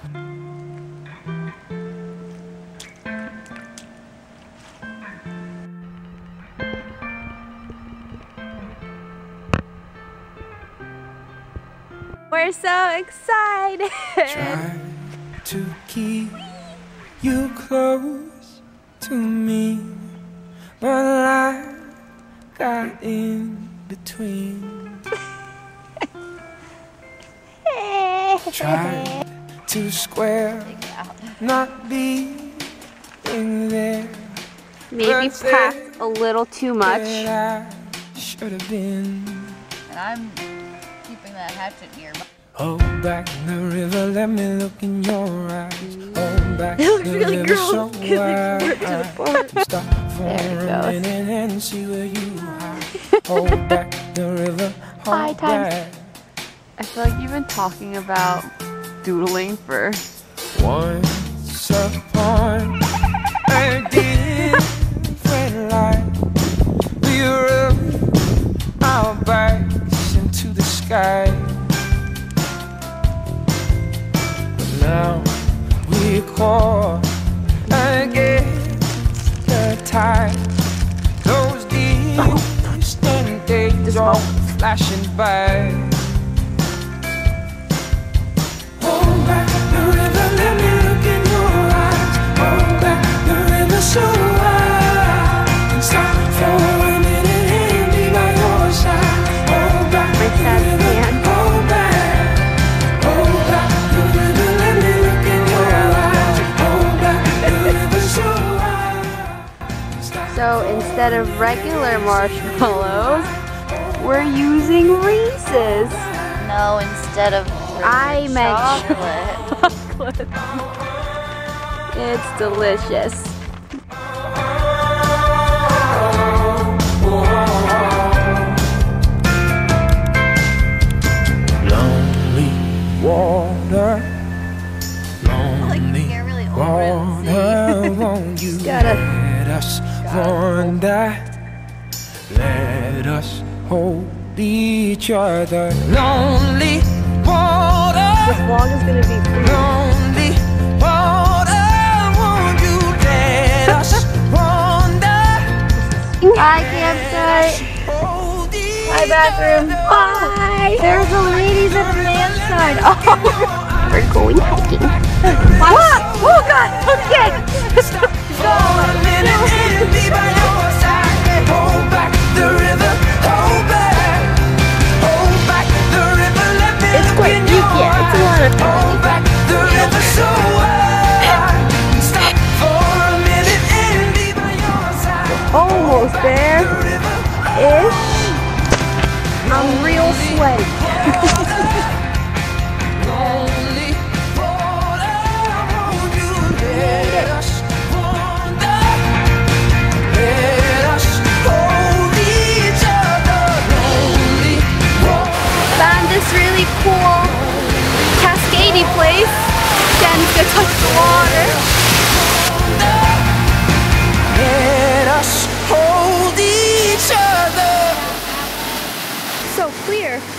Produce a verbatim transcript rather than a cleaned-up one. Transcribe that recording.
We're so excited! Try to keep you close to me, but I got in between. Tried to square, not being there. Maybe packed a little too much. I should have been. And I'm keeping that hatchet near. Hold back the river, let me look in your eyes. Hold back It looks the really river gross so because it's wide. apart. Stop for There it a goes. minute and see where you hide. Hold back the river, High hold times. back. I feel like you've been talking about doodling for Once upon a different life, we rubbed our backs into the sky. But now we caught against the tide. Those distant days all flashing by. Hold back the river, let me look in your eyes. Hold back the river so wide. And stop for a minute and be by your side. Hold back my the sad river, hand. hold back. Hold back the river, let me look in your eyes. Hold back the river so wide. So instead of regular marshmallows, we're using Reese's. No, instead of I meant chocolate. chocolate. It's delicious. Lonely water, lonely Get really over it and water, won't you Gotta- let us wander? Let us hold each other. Lonely water, This vlog is gonna be free. lonely water, won't you let us wander? Hi, campsite. Hold each Hi, bathroom. other. Bye. There's the ladies and the man's side. Oh, we're going hiking. What? Oh God! Okay. For a minute and be by your side. Hold back the river, hold back. Hold back the river, let me It's look quite in deep, your yeah. It's a eyes. lot of fun. Hold back the river so wide. Stop for a minute and be by your side. Almost there. The river, Ish. I'm real sweaty. lonely water, won't you let us wander? Let us hold each other. Lonely water. Found this really cool cascadey place. Jen's gonna touch the water. Let us hold each other. So clear.